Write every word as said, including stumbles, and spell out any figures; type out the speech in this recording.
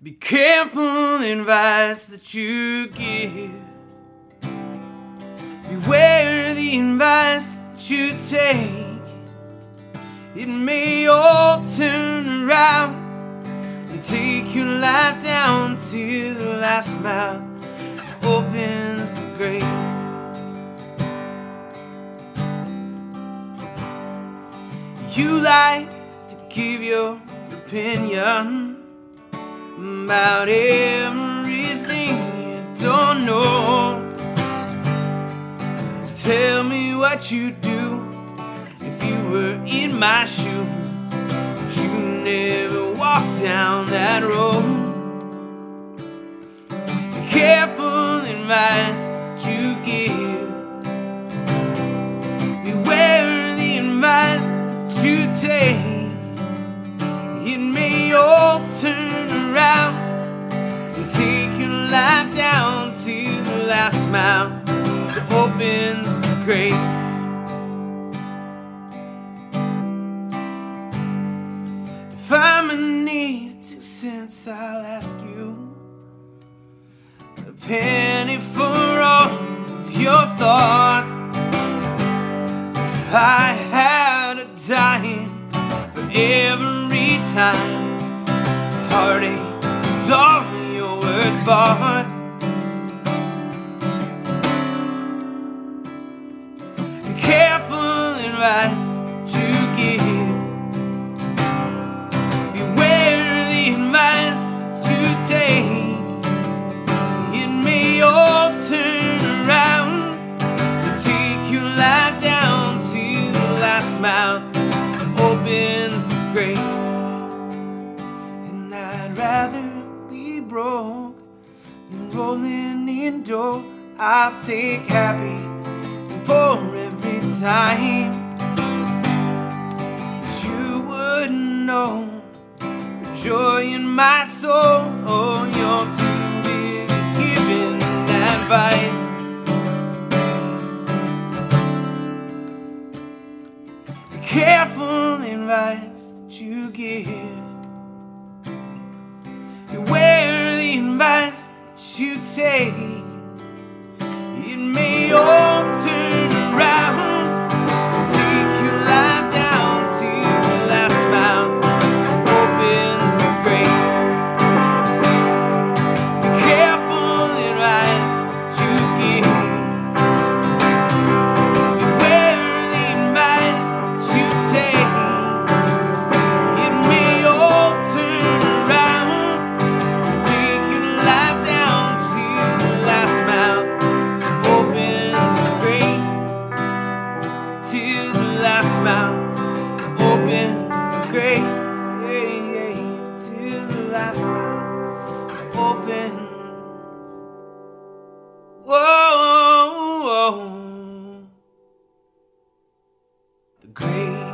Be careful the advice that you give. Beware the advice that you take. It may all turn around and take your life down to the last mouth opens the grave. You like to give your opinion about everything you don't know. Tell me what you'd do if you were in my shoes, but you never walked down that road. Be careful the advice that you give. Beware the advice that you take. It may all turn around and take your life down to the last mouth that opens the grave. If I'm in need of two cents, I'll ask you a penny for all of your thoughts. If I had a dime for every time heartache is all your words bought. Be careful the advice that you give. Beware the advice that you take. It may all turn around and take your life down to the last mouth that opens the grave. I'd rather be broke than rolling in dough. I'll take happy and poor every time. But you wouldn't know the joy in my soul. Oh, you're too big at giving advice. Be careful the advice that you give. Beware the advice that you take. It may all turn around and take your life down to the last mouth that opens the grave. Be careful the advice that you give. Beware the advice that you take. It may all turn around, to the last mouth opens the grave. Yeah, yeah, to the last mouth opens. Whoa, whoa, the grave.